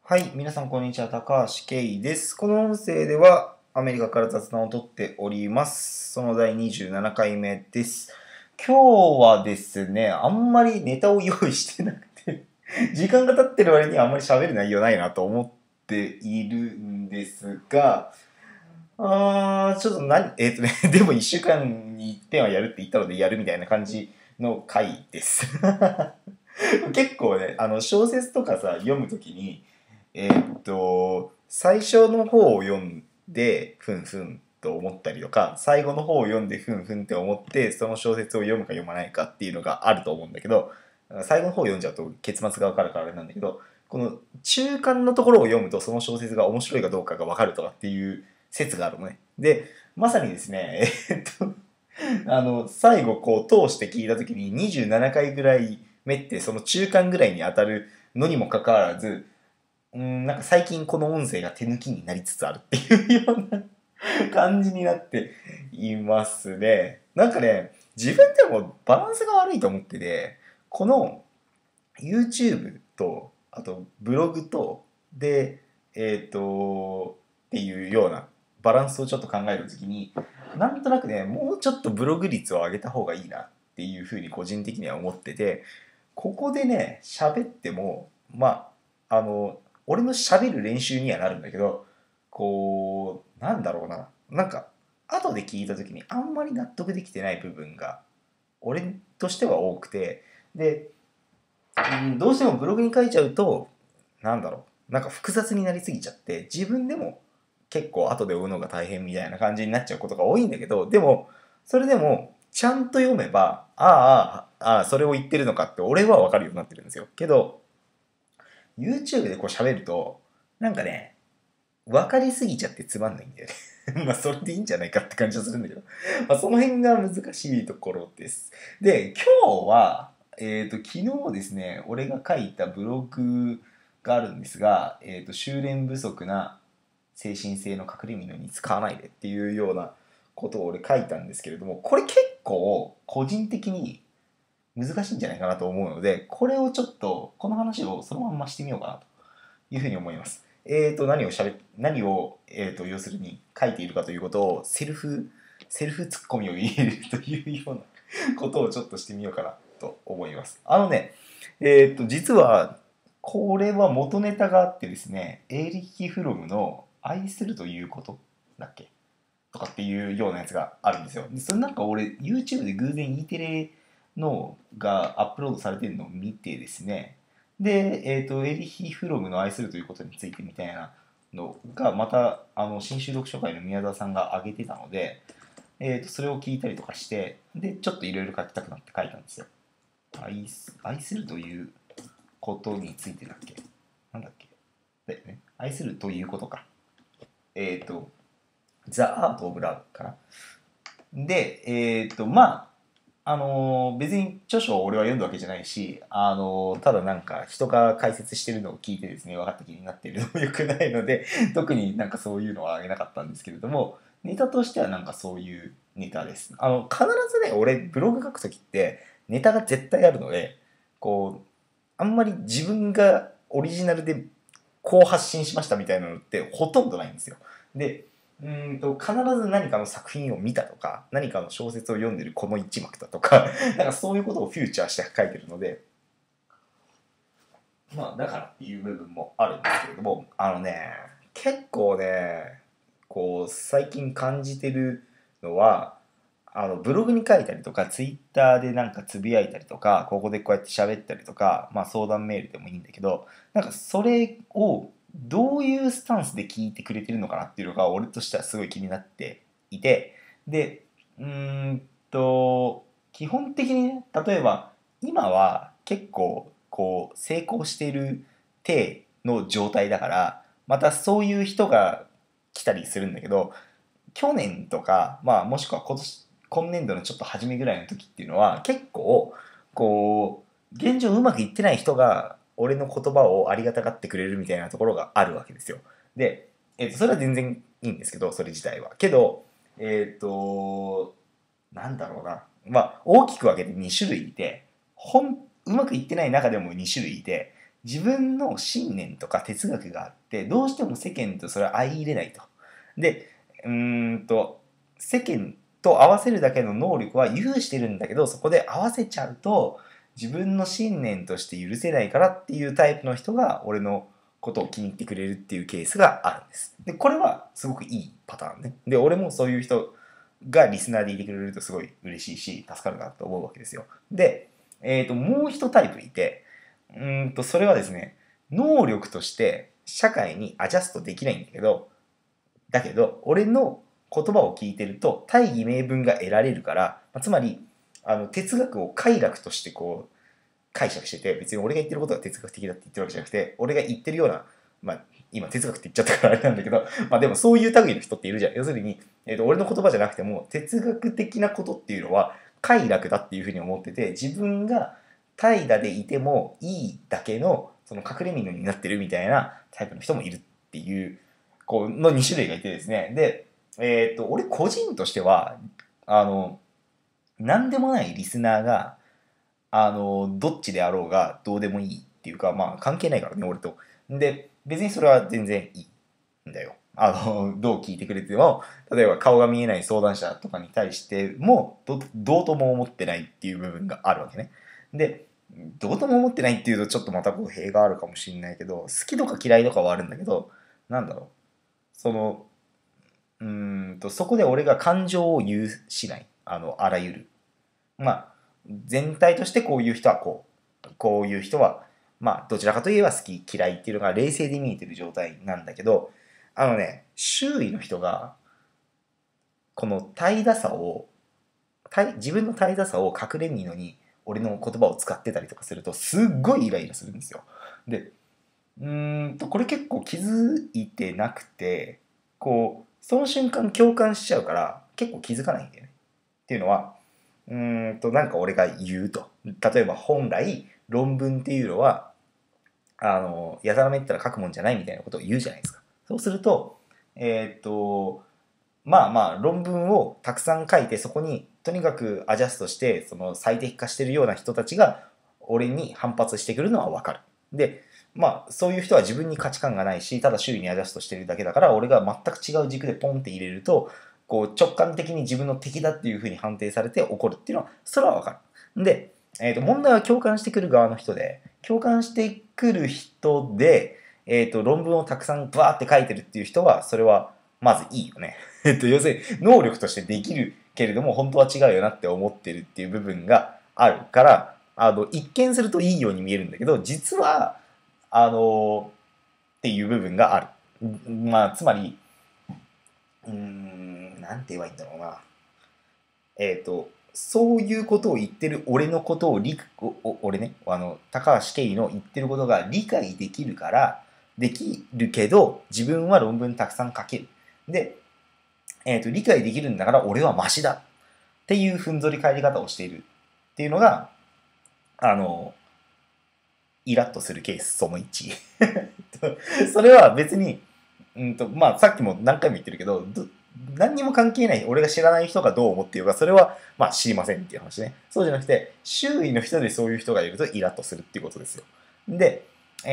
はい、皆さんこんにちは、高橋圭です。この音声ではアメリカから雑談をとっております。その第27回目です。今日はですね、あんまりネタを用意してなくて時間が経ってる割にはあんまり喋る内容ないなと思っているんですが、ちょっとでも1週間に1遍はやるって言ったのでやるみたいな感じの回です。結構ね、小説とかさ、読むときに、最初の方を読んで、ふんふんと思ったりとか、最後の方を読んで、ふんふんって思って、その小説を読むか読まないかっていうのがあると思うんだけど、最後の方を読んじゃうと結末がわかるからあれなんだけど、この中間のところを読むと、その小説が面白いかどうかがわかるとかっていう説があるのね。で、まさにですね、最後こう通して聞いたときに27回ぐらい目ってその中間ぐらいに当たるのにもかかわらず、なんか最近この音声が手抜きになりつつあるっていうような感じになっていますね。なんかね、自分でもバランスが悪いと思ってて、この YouTube と、あとブログと、で、っていうようなバランスをちょっと考えるときに、なんとなくね、もうちょっとブログ率を上げた方がいいなっていうふうに個人的には思ってて、ここでね、喋っても、俺の喋る練習にはなるんだけど、こう、なんだろうな。なんか、後で聞いた時にあんまり納得できてない部分が、俺としては多くて、で、どうしてもブログに書いちゃうと、なんだろう。なんか複雑になりすぎちゃって、自分でも結構後で追うのが大変みたいな感じになっちゃうことが多いんだけど、でも、それでも、ちゃんと読めば、それを言ってるのかって俺はわかるようになってるんですよ。けど、YouTube でこう喋ると、なんかね、分かりすぎちゃってつまんないんだよね。まあ、それでいいんじゃないかって感じはするんだけど。まあ、その辺が難しいところです。で、今日は、昨日ですね、俺が書いたブログがあるんですが、修練不足な精神性の隠れ蓑に使わないでっていうようなことを俺書いたんですけれども、これ結構個人的に難しいんじゃないかなと思うので、これをちょっと、この話をそのまんましてみようかなというふうに思います。何を、要するに書いているかということを、セルフツッコミを入れるというようなことをちょっとしてみようかなと思います。実は、これは元ネタがあってですね、エーリッヒ・フロムの愛するということだっけとかっていうようなやつがあるんですよ。でそれなんか俺 YouTube で偶然 E テレのがアップロードされてるのを見てですね、で、エリヒ・フロムの愛するということについてみたいなのがまた新種読書会の宮沢さんが挙げてたので、それを聞いたりとかしてでちょっといろいろ書きたくなって書いたんですよ。愛するということについてだっけなんだっけだよね。愛するということか。えっ、とザ・アート・オブ・ラブかな。で、別に著書を俺は読んだわけじゃないし、ただなんか人が解説してるのを聞いてですね、分かった気になっているのも良くないので、特になんかそういうのはあげなかったんですけれども、ネタとしてはなんかそういうネタです。必ずね、俺ブログ書くときってネタが絶対あるので、こう、あんまり自分がオリジナルでこう発信しましたみたいなのってほとんどないんですよ。で、必ず何かの作品を見たとか、何かの小説を読んでるこの一幕だとか、なんかそういうことをフューチャーして書いてるので、まあだからっていう部分もあるんですけれども、結構ね、こう最近感じてるのは、ブログに書いたりとか、ツイッターでなんかつぶやいたりとか、ここでこうやって喋ったりとか、まあ相談メールでもいいんだけど、なんかそれをどういうスタンスで聞いてくれてるのかなっていうのが俺としてはすごい気になっていて、で、うーん基本的にね、例えば今は結構こう成功している体の状態だから、またそういう人が来たりするんだけど、去年とか、まあもしくは今年度のちょっと初めぐらいの時っていうのは結構こう現状うまくいってない人が俺の言葉をありがたがってくれるみたいなところがあるわけですよ。で、それは全然いいんですけど、それ自体は。けど、なんだろうな。まあ大きく分けて2種類いて、うまくいってない中でも2種類いて、 自分の信念とか哲学があって、どうしても世間とそれは相入れないと。で、世間と合わせるだけの能力は有してるんだけど、そこで合わせちゃうと、自分の信念として許せないからっていうタイプの人が、俺のことを気に入ってくれるっていうケースがあるんです。で、これはすごくいいパターンね。で、俺もそういう人がリスナーでいてくれるとすごい嬉しいし、助かるなと思うわけですよ。で、もう一タイプいて、それはですね、能力として社会にアジャストできないんだけど、俺の言葉を聞いてると大義名分が得られるから、つまり、哲学を快楽としてこう、解釈してて、別に俺が言ってることが哲学的だって言ってるわけじゃなくて、俺が言ってるような、今哲学って言っちゃったからあれなんだけど、でもそういう類の人っているじゃん。要するに、俺の言葉じゃなくても、哲学的なことっていうのは快楽だっていうふうに思ってて、自分が怠惰でいてもいいだけの、その隠れ蓑になってるみたいなタイプの人もいるっていう、こう、の2種類がいてですね。で、俺個人としては、なんでもないリスナーが、どっちであろうがどうでもいいっていうか、関係ないからね、俺と。で、別にそれは全然いいんだよ。どう聞いてくれても、例えば顔が見えない相談者とかに対しても、どうとも思ってないっていう部分があるわけね。で、どうとも思ってないっていうとちょっとまた語弊があるかもしれないけど、好きとか嫌いとかはあるんだけど、なんだろう。その、そこで俺が感情を有しない。あらゆる。全体としてこういう人はこういう人は、どちらかといえば好き嫌いっていうのが冷静で見えてる状態なんだけど、周囲の人が、この自分の怠惰さを隠れみのに、俺の言葉を使ってたりとかすると、すっごいイライラするんですよ。で、これ結構気づいてなくて、その瞬間共感しちゃうから、結構気づかないんだよね。っていうのは、なんか俺が言うと。例えば本来、論文っていうのは、やたらめったら書くもんじゃないみたいなことを言うじゃないですか。そうすると、論文をたくさん書いて、そこにとにかくアジャストして、その最適化してるような人たちが、俺に反発してくるのはわかる。で、そういう人は自分に価値観がないし、ただ周囲にアジャストしてるだけだから、俺が全く違う軸でポンって入れると、直感的に自分の敵だっていうふうに判定されて怒るっていうのは、それはわかる。で、問題は共感してくる側の人で、共感してくる人で、論文をたくさんバーって書いてるっていう人は、それはまずいいよね。要するに、能力としてできるけれども、本当は違うよなって思ってるっていう部分があるから、一見するといいように見えるんだけど、実は、っていう部分がある。つまり、なんて言えばいいんだろうな。そういうことを言ってる俺のことを俺ね、高橋圭の言ってることが理解できるから、できるけど、自分は論文たくさん書ける。で、理解できるんだから俺はマシだ。っていうふんぞり返り方をしているっていうのが、イラッとするケースその1。それは別に、さっきも何回も言ってるけど、何にも関係ない、俺が知らない人がどう思っているか、それは、知りませんっていう話ね。そうじゃなくて、周囲の人でそういう人がいるとイラッとするっていうことですよ。で、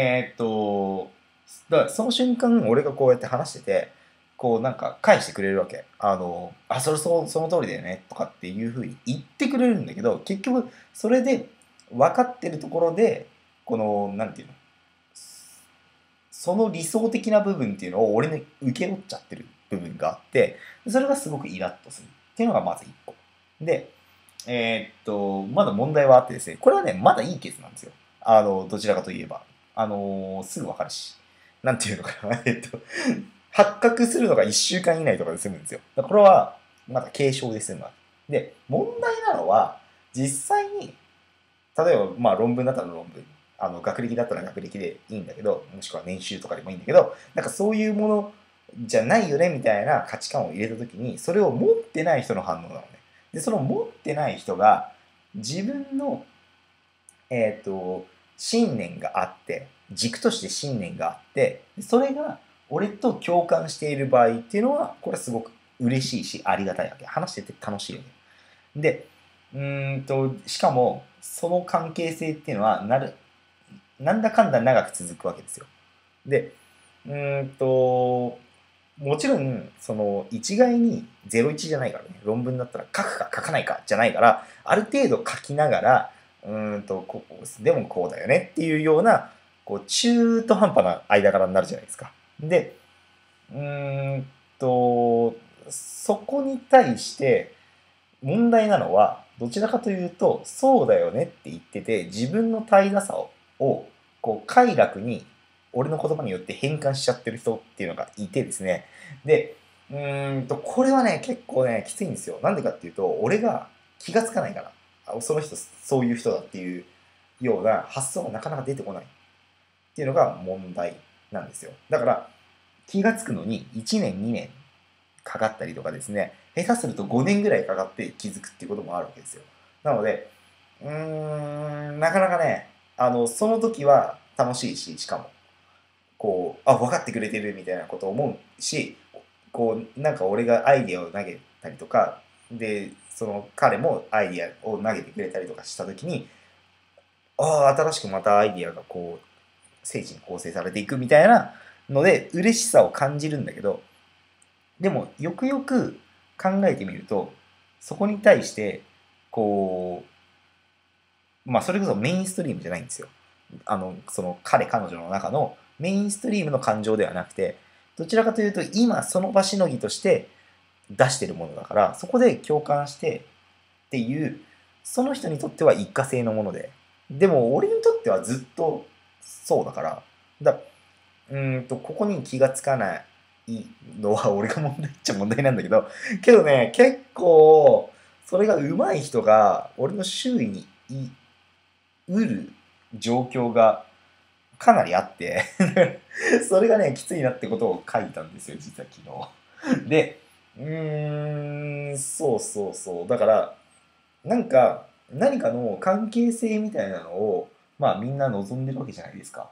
だからその瞬間、俺がこうやって話してて、なんか返してくれるわけ。その通りだよね、とかっていうふうに言ってくれるんだけど、結局、それで分かってるところで、なんていうの、その理想的な部分っていうのを俺に受け負っちゃってる部分があって、それがすごくイラッとするっていうのがまず一個。で、まだ問題はあってですね、これはね、まだいいケースなんですよ。どちらかといえば。すぐわかるし。なんていうのかな。発覚するのが1週間以内とかで済むんですよ。これは、まだ軽症で済むわけ。で、問題なのは、実際に、例えば、論文だったら論文。学歴だったら学歴でいいんだけど、もしくは年収とかでもいいんだけど、なんかそういうものじゃないよねみたいな価値観を入れたときに、それを持ってない人の反応なのね。で、その持ってない人が、自分の、信念があって、軸として信念があって、それが俺と共感している場合っていうのは、これはすごく嬉しいし、ありがたいわけ。話してて楽しいわけ。で、しかも、その関係性っていうのは、 なんだかんだ長く続くわけですよ。で、もちろん、その一概に01じゃないからね、論文だったら書くか書かないかじゃないから、ある程度書きながら、でもこうだよねっていうような、こう中途半端な間柄になるじゃないですか。で、うーんと、そこに対して問題なのは、どちらかというと、そうだよねって言ってて、自分の怠惰さを、こう、快楽に、俺の言葉によって変換しちゃってる人っていうのがいてですね。で、これはね、結構ね、きついんですよ。なんでかっていうと、俺が気がつかないから。その人、そういう人だっていうような発想がなかなか出てこないっていうのが問題なんですよ。だから、気がつくのに1年、2年かかったりとかですね、下手すると5年ぐらいかかって気づくっていうこともあるわけですよ。なので、なかなかね、その時は楽しいし、しかも、こう、分かってくれてるみたいなことを思うし、こう、なんか俺がアイディアを投げたりとか、で、その彼もアイディアを投げてくれたりとかした時に、新しくまたアイディアがこう、精神構成されていくみたいなので、嬉しさを感じるんだけど、でも、よくよく考えてみると、そこに対して、こそれこそメインストリームじゃないんですよ。その彼、彼女の中のメインストリームの感情ではなくて、どちらかというと、今その場しのぎとして出してるものだから、そこで共感してっていう、その人にとっては一過性のもので、でも俺にとってはずっとそうだから、ここに気がつかないのは俺が問題っちゃ問題なんだけど、けどね、結構、それが上手い人が俺の周囲にうる状況がかなりあってそれがね、きついなってことを書いたんですよ、実は昨日。で、そうそうそう。だから、なんか、何かの関係性みたいなのを、みんな望んでるわけじゃないですか。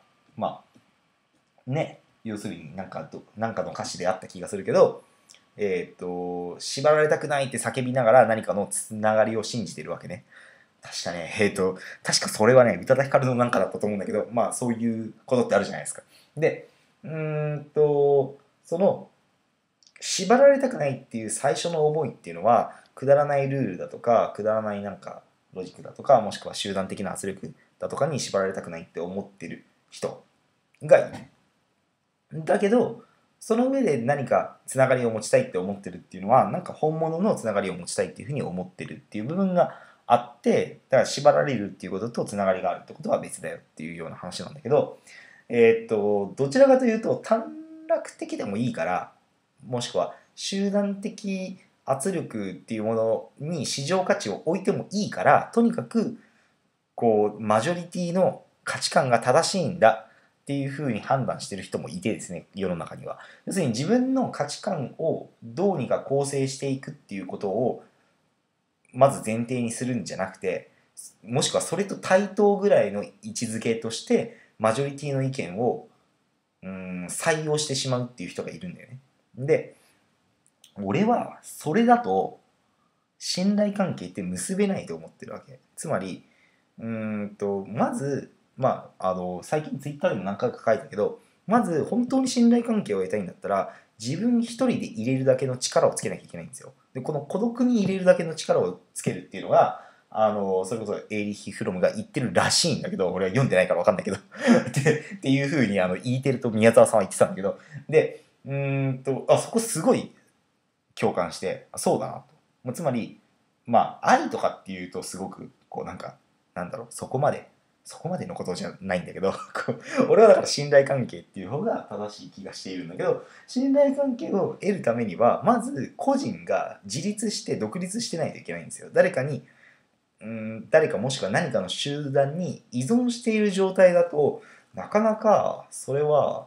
ね、要するになんかの歌詞であった気がするけど、縛られたくないって叫びながら何かのつながりを信じてるわけね。確かね、確かそれはね、宇多田ヒカルのなんかだったと思うんだけど、そういうことってあるじゃないですか。で、その、縛られたくないっていう最初の思いっていうのは、くだらないルールだとか、くだらないなんかロジックだとか、もしくは集団的な圧力だとかに縛られたくないって思ってる人がいる。だけど、その上で何かつながりを持ちたいって思ってるっていうのは、なんか本物のつながりを持ちたいっていうふうに思ってるっていう部分があって、だから縛られるっていうこととつながりがあるってことは別だよっていうような話なんだけど、どちらかというと短絡的でもいいから、もしくは集団的圧力っていうものに市場価値を置いてもいいから、とにかくこうマジョリティの価値観が正しいんだっていうふうに判断してる人もいてですね、世の中には。要するに自分の価値観をどうにか構成していくっていうことをまず前提にするんじゃなくて、もしくはそれと対等ぐらいの位置づけとしてマジョリティの意見を採用してしまうっていう人がいるんだよね。で、俺はそれだと信頼関係って結べないと思ってるわけ。つまり、まず、最近ツイッターでも何回か書いたけど、まず本当に信頼関係を得たいんだったら、自分一人で入れるだけの力をつけなきゃいけないんですよ。で、この孤独に入れるだけの力をつけるっていうのが、それこそエーリヒ・フロムが言ってるらしいんだけど、俺は読んでないから分かんないけどっていう風に言いてると宮沢さんは言ってたんだけど、で、そこすごい共感して、そうだなと。つまり、愛とかっていうとすごく、そこまでのことじゃないんだけど俺はだから信頼関係っていう方が正しい気がしているんだけど、信頼関係を得るためには、まず個人が自立して独立してないといけないんですよ。誰かもしくは何かの集団に依存している状態だと、なかなかそれは、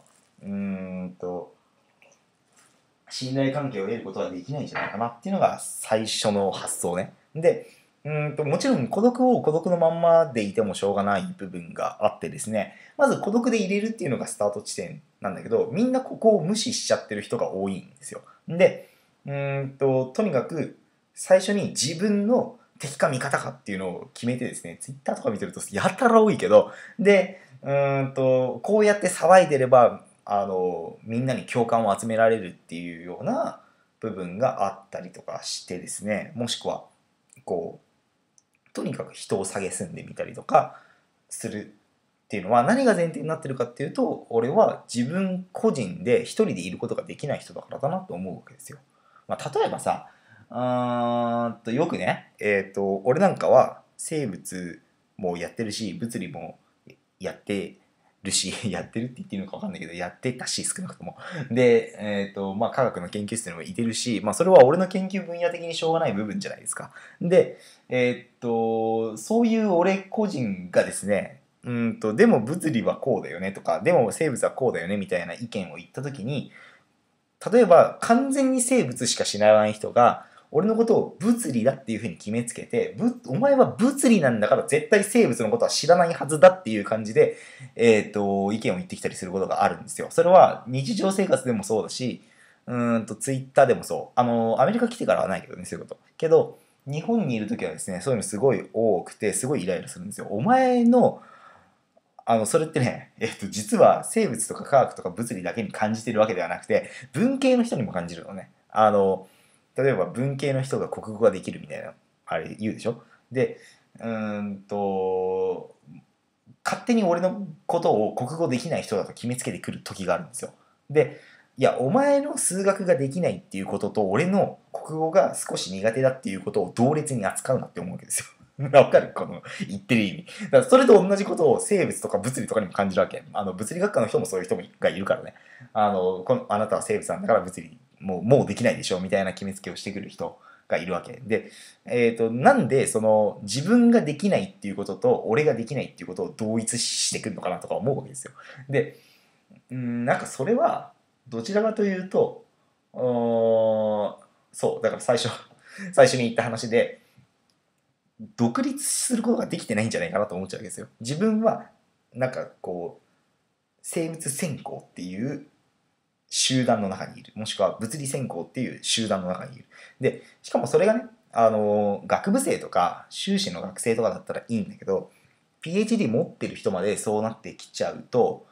信頼関係を得ることはできないんじゃないかなっていうのが最初の発想ね。で、もちろん孤独を孤独のまんまでいてもしょうがない部分があってですね、まず孤独で入れるっていうのがスタート地点なんだけど、みんなここを無視しちゃってる人が多いんですよ。で、とにかく最初に自分の敵か味方かっていうのを決めてですね、ツイッターとか見てるとやたら多いけど、で、 こうやって騒いでればみんなに共感を集められるっていうような部分があったりとかしてですね、もしくはこうとにかく人を蔑んでみたりとかするっていうのは何が前提になってるかっていうと、俺は自分個人で一人でいることができない人だからだなと思うわけですよ。例えばさ、よくね、俺なんかは生物もやってるし物理もやってるしやってるって言っていいのか分かんないけどやってたし、少なくともで、科学の研究室にもいてるし、それは俺の研究分野的にしょうがない部分じゃないですか。で、そういう俺個人がですね、でも物理はこうだよねとか、でも生物はこうだよねみたいな意見を言った時に、例えば完全に生物しか知らない人が俺のことを物理だっていうふうに決めつけて、お前は物理なんだから絶対生物のことは知らないはずだっていう感じで、意見を言ってきたりすることがあるんですよ。それは日常生活でもそうだし、ツイッターでもそう。アメリカ来てからはないけどね、そういうこと。けど、日本にいるときはですね、そういうのすごい多くて、すごいイライラするんですよ。お前のそれってね、実は生物とか科学とか物理だけに感じてるわけではなくて、文系の人にも感じるのね。例えば文系の人が国語ができるみたいな、あれ言うでしょ。で、勝手に俺のことを国語できない人だと決めつけてくる時があるんですよ。で、いや、お前の数学ができないっていうことと、俺の国語が少し苦手だっていうことを同列に扱うなって思うわけですよ。わかるこの言ってる意味。だからそれと同じことを生物とか物理とかにも感じるわけ。物理学科の人もそういう人がいるからね。あなたは生物なんだから物理もうできないでしょみたいな決めつけをしてくる人がいるわけで、なんでその自分ができないっていうことと俺ができないっていうことを同一してくるのかなとか思うわけですよ。で、なんかそれはどちらかというと、そうだから最初に言った話で、独立することができてないんじゃないかなと思っちゃうわけですよ。自分はなんかこう生物専攻っていう集団の中にいる、もしくは物理専攻っていう集団の中にいる。でしかもそれがね、学部生とか修士の学生とかだったらいいんだけど、 PhD 持ってる人までそうなってきちゃうと、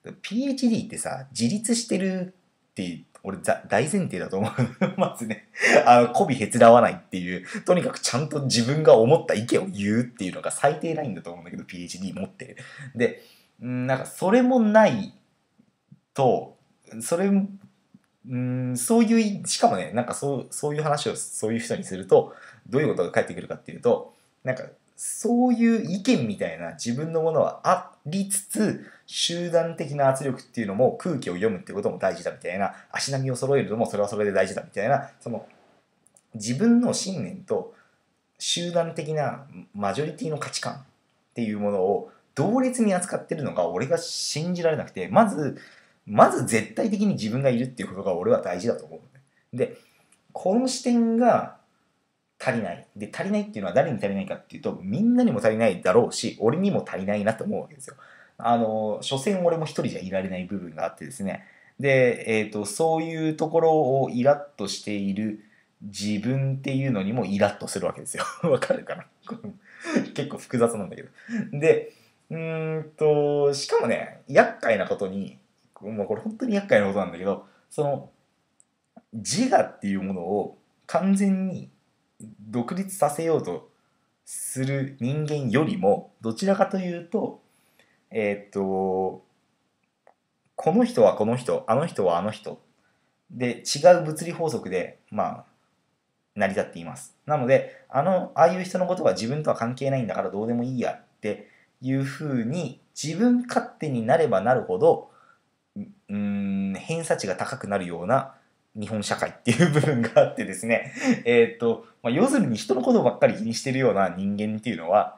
PhD ってさ自立してるって俺大前提だと思う。まずね、媚びへつらわないっていう、とにかくちゃんと自分が思った意見を言うっていうのが最低ラインだと思うんだけど、 PhD 持ってる。で、なんかそれもないと、それそういう、しかもね、なんかそういう話をそういう人にすると、どういうことが返ってくるかっていうと、なんかそういう意見みたいな自分のものはありつつ、集団的な圧力っていうのも空気を読むってことも大事だみたいな、足並みを揃えるのもそれはそれで大事だみたいな、その自分の信念と集団的なマジョリティの価値観っていうものを同列に扱ってるのが俺が信じられなくて、まず絶対的に自分がいるっていうことが俺は大事だと思う。で、この視点が足りない。で、足りないっていうのは誰に足りないかっていうと、みんなにも足りないだろうし、俺にも足りないなと思うわけですよ。所詮俺も一人じゃいられない部分があってですね。で、そういうところをイラッとしている自分っていうのにもイラッとするわけですよ。わかるかな。結構複雑なんだけど。で、しかもね、厄介なことに、もうこれ本当に厄介なことなんだけど、その自我っていうものを完全に独立させようとする人間よりも、どちらかというと、この人はこの人、あの人はあの人で違う物理法則で、成り立っています。なので、ああいう人のことは自分とは関係ないんだからどうでもいいやっていうふうに自分勝手になればなるほど、偏差値が高くなるような日本社会っていう部分があってですね、要するに人のことばっかり気にしてるような人間っていうのは、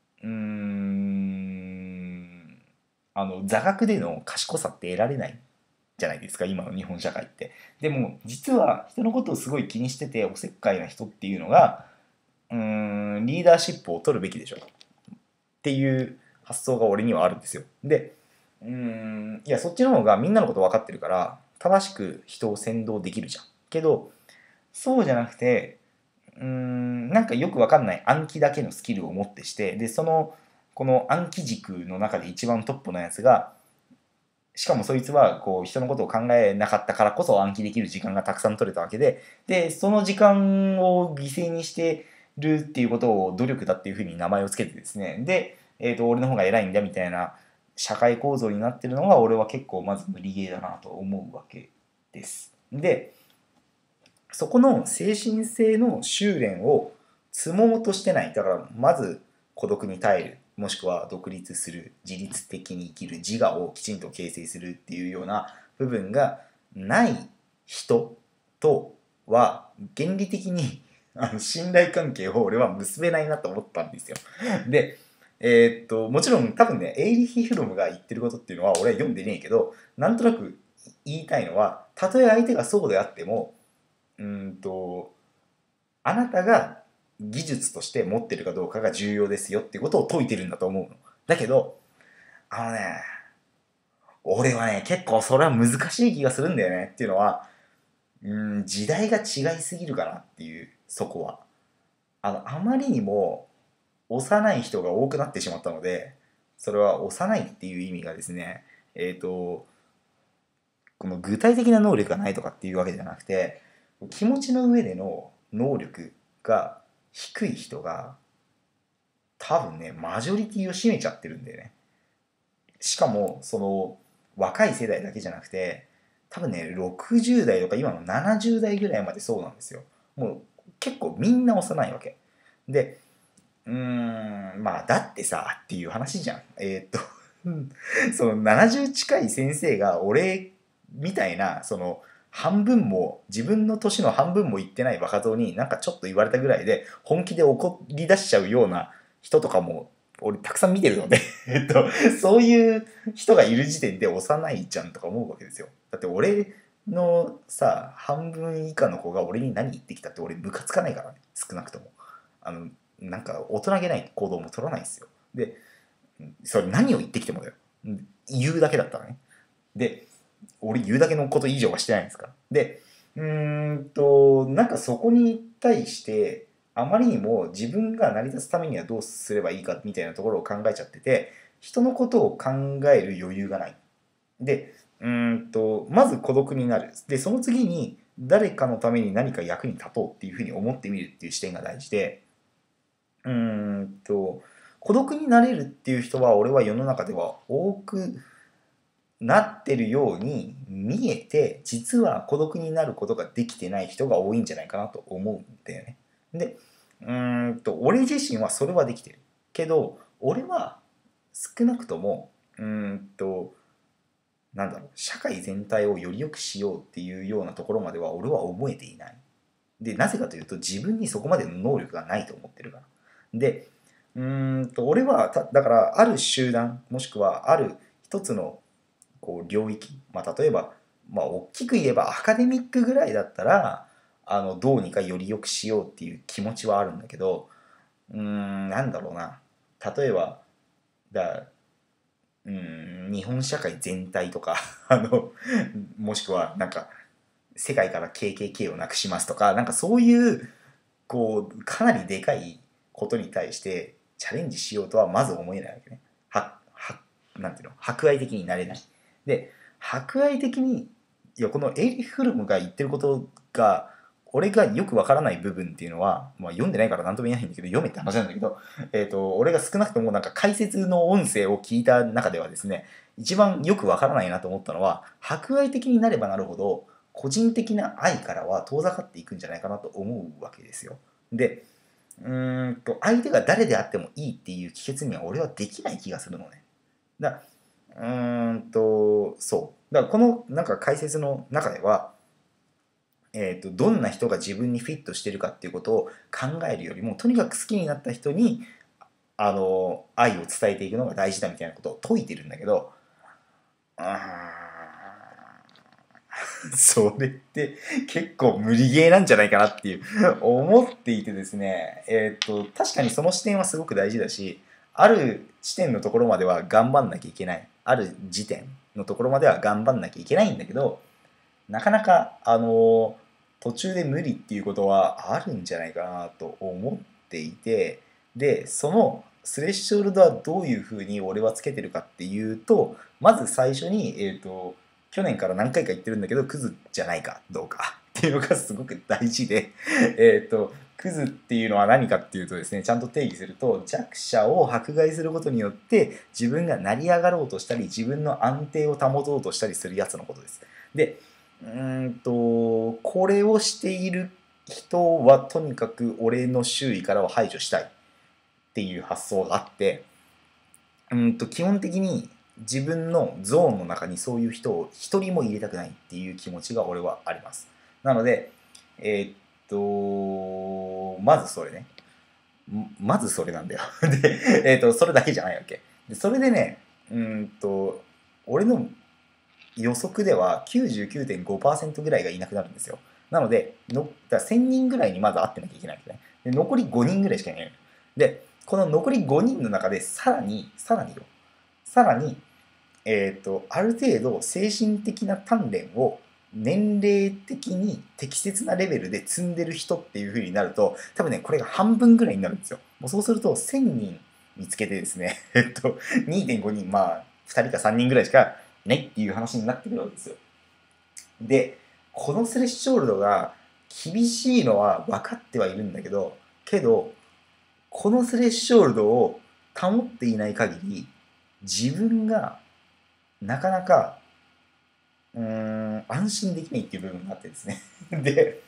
座学での賢さって得られないじゃないですか、今の日本社会って。でも実は人のことをすごい気にしてておせっかいな人っていうのがリーダーシップを取るべきでしょっていう発想が俺にはあるんですよ。で、いやそっちの方がみんなのこと分かってるから正しく人を先導できるじゃん。けどそうじゃなくてなんかよく分かんない暗記だけのスキルを持ってして、でそのこの暗記軸の中で一番トップのやつが、しかもそいつはこう人のことを考えなかったからこそ暗記できる時間がたくさん取れたわけで、その時間を犠牲にしてるっていうことを努力だっていうふうに名前をつけてですね、俺の方が偉いんだみたいな社会構造になってるのが俺は結構まず無理ゲーだなと思うわけです。で、そこの精神性の修練を積もうとしてない。だからまず孤独に耐える、もしくは独立する、自律的に生きる、自我をきちんと形成するっていうような部分がない人とは原理的に信頼関係を俺は結べないなと思ったんですよ。で、もちろん多分ね、エイリヒ・フロムが言ってることっていうのは俺は読んでねえけど、なんとなく言いたいのは、たとえ相手がそうであっても、あなたが技術として持ってるかどうかが重要ですよっていうことを説いてるんだと思うの。だけど、あのね、俺はね、結構それは難しい気がするんだよねっていうのは、時代が違いすぎるかなっていう、そこは。あまりにも幼い人が多くなってしまったので、それは幼いっていう意味がですね、この具体的な能力がないとかっていうわけじゃなくて、気持ちの上での能力が低い人が多分ね、マジョリティを占めちゃってるんだよね。しかも、その若い世代だけじゃなくて、多分ね、60代とか今の70代ぐらいまでそうなんですよ。もう結構みんな幼いわけ。で、まあだってさっていう話じゃん。その70近い先生が俺みたいな、その半分も自分の年の半分もいってない若造になんかちょっと言われたぐらいで本気で怒り出しちゃうような人とかも俺たくさん見てるのでそういう人がいる時点で幼いじゃんとか思うわけですよ。だって俺のさ、半分以下の子が俺に何言ってきたって俺ムカつかないからね、少なくとも。あのなんか大人げない行動も取らないですよ。で、それ何を言ってきてもだよ。言うだけだったらね。で、俺言うだけのこと以上はしてないんですから。で、なんかそこに対して、あまりにも自分が成り立つためにはどうすればいいかみたいなところを考えちゃってて、人のことを考える余裕がない。で、まず孤独になる。で、その次に誰かのために何か役に立とうっていうふうに思ってみるっていう視点が大事で、孤独になれるっていう人は俺は世の中では多くなってるように見えて、実は孤独になることができてない人が多いんじゃないかなと思うんだよね。で、俺自身はそれはできてるけど、俺は少なくともなんだろう、社会全体をより良くしようっていうようなところまでは俺は思えていない。で、なぜかというと自分にそこまでの能力がないと思ってるから。で、俺はだからある集団もしくはある一つのこう領域、例えば、大きく言えばアカデミックぐらいだったらどうにかより良くしようっていう気持ちはあるんだけど、なんだろうな、例えばだ日本社会全体とかもしくはなんか世界から KKK をなくしますとか、なんかそういうこうかなりでかいことに対してチャレンジしようとはまず思えないわけね。なんていうの、博愛的になれない。で、博愛的に、このエイリヒ・フルムが言ってることが俺がよくわからない部分っていうのは、読んでないから何とも言えないんだけど、読めって話なんだけど、俺が少なくともなんか解説の音声を聞いた中ではですね、一番よくわからないなと思ったのは、博愛的になればなるほど個人的な愛からは遠ざかっていくんじゃないかなと思うわけですよ。で、相手が誰であってもいいっていう帰結には俺はできない気がするのね。だそう。だからこのなんか解説の中では、どんな人が自分にフィットしてるかっていうことを考えるよりも、とにかく好きになった人に愛を伝えていくのが大事だみたいなことを説いてるんだけど、それって結構無理ゲーなんじゃないかなっていう思っていてですね、確かにその視点はすごく大事だし、ある地点のところまでは頑張んなきゃいけない、ある時点のところまでは頑張んなきゃいけないんだけど、なかなか途中で無理っていうことはあるんじゃないかなと思っていて、でそのスレッショルドはどういうふうに俺はつけてるかっていうと、まず最初に、去年から何回か言ってるんだけど、クズじゃないかどうかっていうのがすごく大事で、クズっていうのは何かっていうとですね、ちゃんと定義すると、弱者を迫害することによって自分が成り上がろうとしたり、自分の安定を保とうとしたりするやつのことです。で、これをしている人はとにかく俺の周囲からは排除したいっていう発想があって、基本的に自分のゾーンの中にそういう人を一人も入れたくないっていう気持ちが俺はあります。なので、まずそれね。まずそれなんだよ。で、それだけじゃないわけ。で、それでね、俺の予測では99.5% ぐらいがいなくなるんですよ。なので、だから1000人ぐらいにまず会ってなきゃいけないわけね。で、残り5人ぐらいしかいない。で、この残り5人の中でさらに、ある程度精神的な鍛錬を年齢的に適切なレベルで積んでる人っていう風になると、多分ね、これが半分ぐらいになるんですよ。もうそうすると、1000人見つけてですね、2.5人、まあ、2人か3人ぐらいしかいないっていう話になってくるわけですよ。で、このスレッショールドが厳しいのは分かってはいるんだけど、このスレッショールドを保っていない限り、自分がなかなか安心できないっていう部分があってですね。で、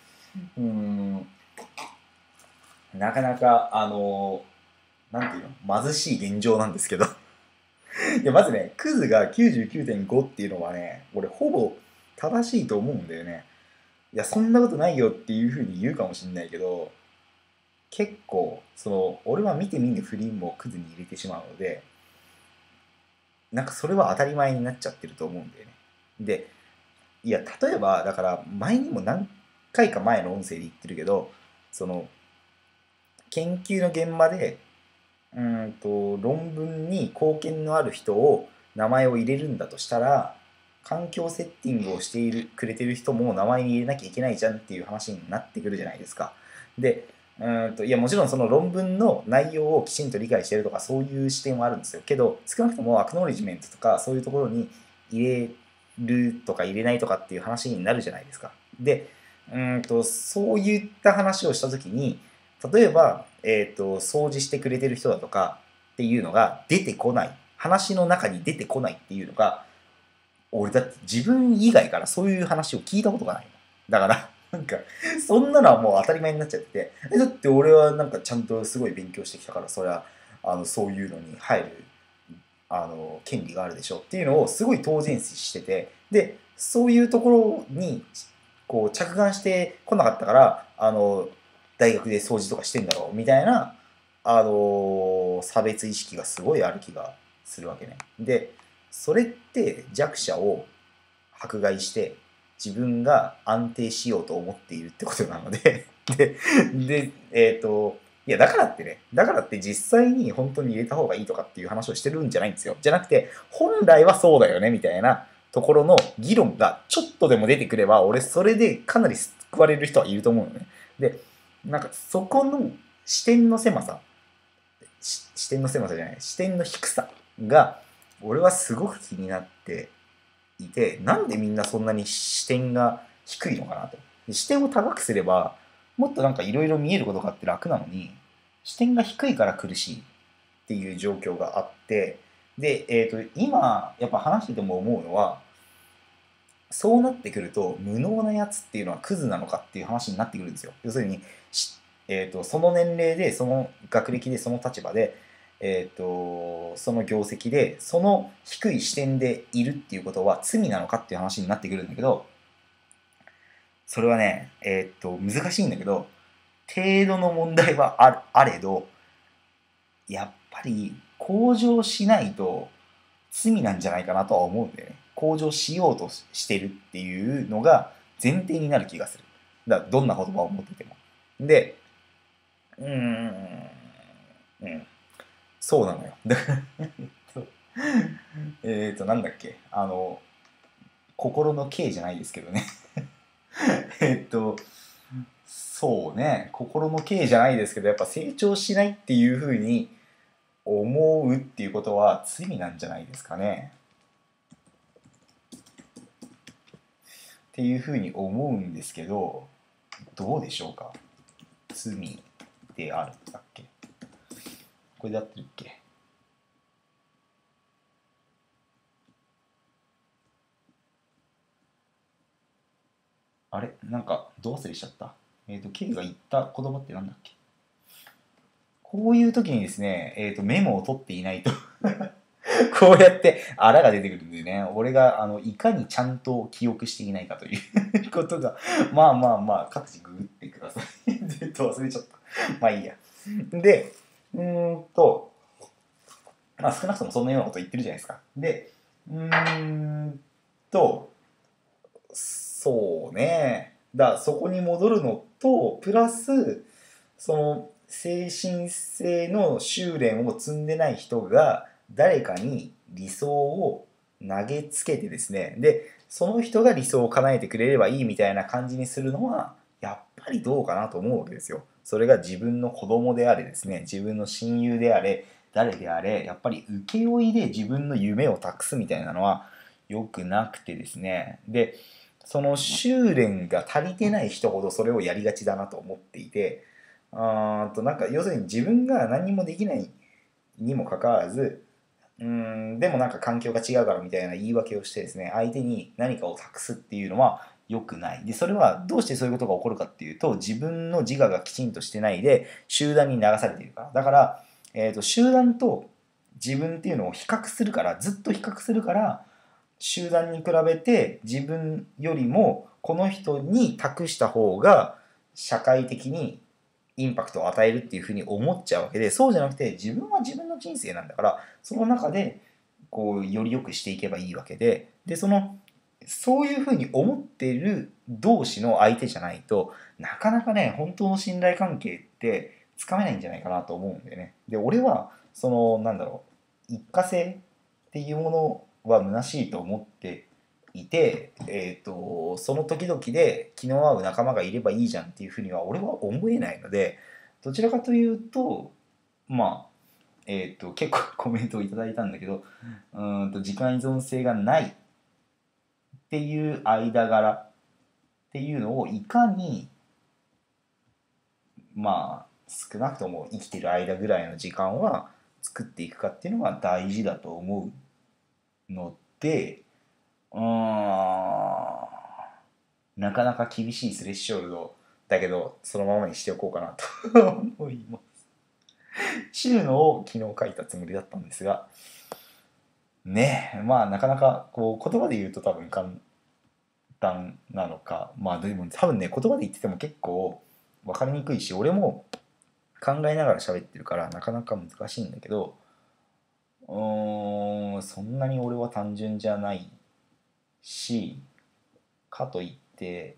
なかなかなんていうの、貧しい現状なんですけど。いや、まずね、クズが99.5っていうのはね、俺ほぼ正しいと思うんだよね。いや、そんなことないよっていうふうに言うかもしんないけど、結構、俺は見て見ぬ不倫もクズに入れてしまうので、なんかそれは当たり前になっちゃってると思うんだよね。で、いや、例えば、だから、前にも何回か前の音声で言ってるけど、その、研究の現場で、論文に貢献のある人を名前を入れるんだとしたら、環境セッティングをしてくれてる人も名前に入れなきゃいけないじゃんっていう話になってくるじゃないですか。で、いやもちろんその論文の内容をきちんと理解してるとかそういう視点はあるんですよ。けど少なくともアクノレジメントとかそういうところに入れるとか入れないとかっていう話になるじゃないですか。で、そういった話をしたときに、例えば、掃除してくれてる人だとかっていうのが出てこない。話の中に出てこないっていうのが、俺だって自分以外からそういう話を聞いたことがないの。だから、なんか、そんなのはもう当たり前になっちゃってて、だって俺はなんかちゃんとすごい勉強してきたから、それは、そういうのに入る、権利があるでしょっていうのをすごい当然視してて、で、そういうところに、こう、着眼してこなかったから、大学で掃除とかしてんだろう、みたいな、差別意識がすごいある気がするわけね。で、それって弱者を迫害して自分が安定しようと思っているってことなのでで、いや、だからって実際に本当に入れた方がいいとかっていう話をしてるんじゃないんですよ。じゃなくて、本来はそうだよね、みたいなところの議論がちょっとでも出てくれば、俺それでかなり救われる人はいると思うのね。で、なんかそこの視点の狭さ、視点の狭さじゃない、視点の低さが、俺はすごく気になっていて、なんでみんなそんなに視点が低いのかなと。視点を高くすれば、もっとなんかいろいろ見えることがあって楽なのに、視点が低いから苦しいっていう状況があって、で、今、やっぱ話してても思うのは、そうなってくると、無能なやつっていうのはクズなのかっていう話になってくるんですよ。要するに、その年齢で、その学歴で、その立場で、その業績で、その低い視点でいるっていうことは罪なのかっていう話になってくるんだけど、それはね、難しいんだけど、程度の問題はあれど、やっぱり向上しないと罪なんじゃないかなとは思うんだよね。向上しようとしてるっていうのが前提になる気がする。だからどんな言葉を持ってても。で、うーん、うん、そうなのよ。だからなんだっけ、心の刑じゃないですけどね。えっと、そうね、心の刑じゃないですけど、やっぱ成長しないっていう風に思うっていうことは罪なんじゃないですかね。っていうふうに思うんですけど、どうでしょうか。罪であるんだっけ。これで合ってるっけ。あれなんかどう忘れしちゃった。K が言った言葉ってなんだっけ。こういう時にですね、メモを取っていないとこうやってあらが出てくるんでね、俺がいかにちゃんと記憶していないかということが、まあまあまあ、各自ググってください。忘れちゃった。まあいいや。で、まあ少なくともそんなようなこと言ってるじゃないですか。で、と、そうね。そこに戻るのと、プラス、その、精神性の修練を積んでない人が、誰かに理想を投げつけてですね、で、その人が理想を叶えてくれればいいみたいな感じにするのは、やっぱりどうかなと思うわけですよ。それが自分の子供であれですね、自分の親友であれ、誰であれ、やっぱり請負いで自分の夢を託すみたいなのは良くなくてですね。で、その修練が足りてない人ほどそれをやりがちだなと思っていて、なんか要するに自分が何もできないにもかかわらず、でもなんか環境が違うからみたいな言い訳をしてですね、相手に何かを託すっていうのは良くない。で、それはどうしてそういうことが起こるかっていうと、自分の自我がきちんとしてないで集団に流されているから。だから、集団と自分っていうのを比較するから、ずっと比較するから、集団に比べて自分よりもこの人に託した方が社会的にインパクトを与えるっていうふうに思っちゃうわけで、そうじゃなくて自分は自分の人生なんだから、その中でこうより良くしていけばいいわけで、そういうふうに思っている同士の相手じゃないとなかなかね、本当の信頼関係ってつかめないんじゃないかなと思うんでね。で、俺はなんだろう、一過性っていうものは虚しいと思っていて、その時々で気の合う仲間がいればいいじゃんっていうふうには俺は思えないので、どちらかというと、まあ、結構コメントをいただいたんだけど、時間依存性がないっていう間柄っていうのをいかに、まあ、少なくとも生きてる間ぐらいの時間は作っていくかっていうのが大事だと思うので、うーん、なかなか厳しいスレッショルドだけど、そのままにしておこうかなと思います。死ぬのを昨日書いたつもりだったんですが、ねえ、まあなかなかこう言葉で言うと多分簡単なのか、まあでも多分ね、言葉で言ってても結構分かりにくいし、俺も考えながら喋ってるからなかなか難しいんだけど、そんなに俺は単純じゃないし、かといって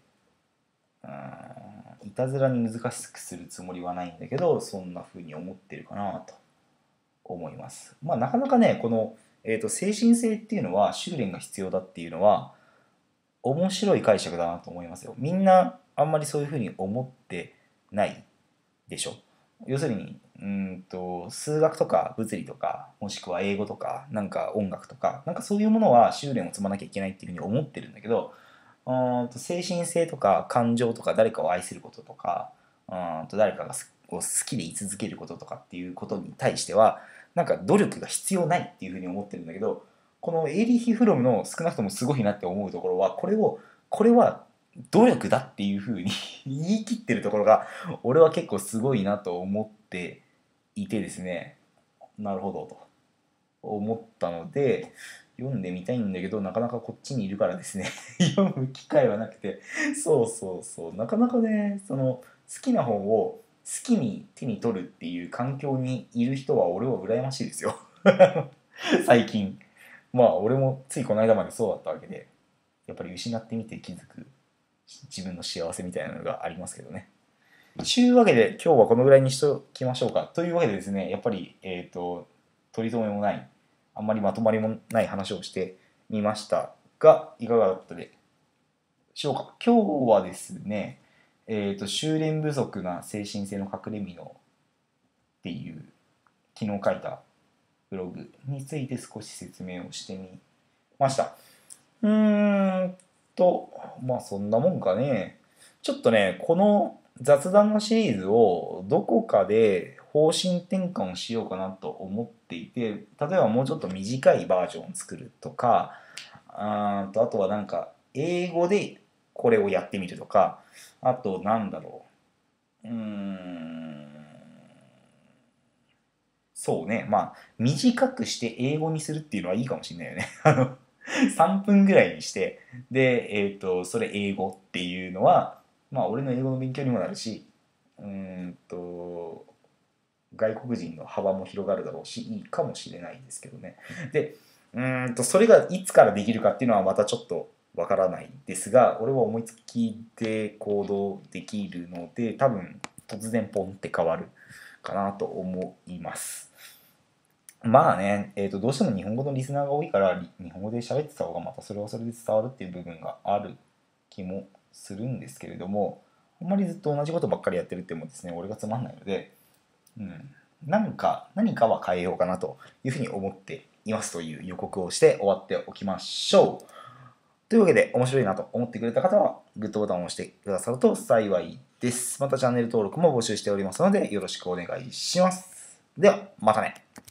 いたずらに難しくするつもりはないんだけど、そんな風に思ってるかなと思います。まあなかなかね、この、精神性っていうのは修練が必要だっていうのは面白い解釈だなと思いますよ。みんなあんまりそういう風に思ってないでしょ。要するに数学とか物理とかもしくは英語とかなんか音楽とかなんかそういうものは修練を積まなきゃいけないっていうふうに思ってるんだけど、精神性とか感情とか誰かを愛することとか誰かが好きでい続けることとかっていうことに対してはなんか努力が必要ないっていうふうに思ってるんだけど、このエーリヒ・フロムの少なくともすごいなって思うところはこれは努力だっていうふうに言い切ってるところが俺は結構すごいなと思っていてですね、なるほどと思ったので読んでみたいんだけど、なかなかこっちにいるからですね読む機会はなくて、そうなかなかね、好きな本を好きに手に取るっていう環境にいる人は俺は羨ましいですよ最近。まあ俺もついこの間までそうだったわけで、やっぱり失ってみて気づく自分の幸せみたいなのがありますけどね。というわけで今日はこのぐらいにしときましょうか。というわけでですね、やっぱり取り留めもない、あんまりまとまりもない話をしてみましたが、いかがだったでしょうか。今日はですね、修練不足な精神性の隠れ蓑っていう昨日書いたブログについて少し説明をしてみました。まあそんなもんかね。ちょっとね、この雑談のシリーズをどこかで方針転換をしようかなと思っていて、例えばもうちょっと短いバージョンを作るとか、あとはなんか英語でこれをやってみるとか、あとなんだろう。そうね。まあ、短くして英語にするっていうのはいいかもしれないよね。3分ぐらいにして、で、それ英語っていうのは、まあ、俺の英語の勉強にもなるし、うーんと、外国人の幅も広がるだろうし、いいかもしれないですけどね。で、それがいつからできるかっていうのはまたちょっとわからないですが、俺は思いつきで行動できるので、多分突然ポンって変わるかなと思います。まあね、どうしても日本語のリスナーが多いから、日本語で喋ってた方がまたそれはそれで伝わるっていう部分がある気もするんですけれども、あんまりずっと同じことばっかりやってるってもですね、俺がつまんないので、何かは変えようかなというふうに思っていますという予告をして終わっておきましょう。というわけで面白いなと思ってくれた方はグッドボタンを押してくださると幸いです。またチャンネル登録も募集しておりますのでよろしくお願いします。ではまたね。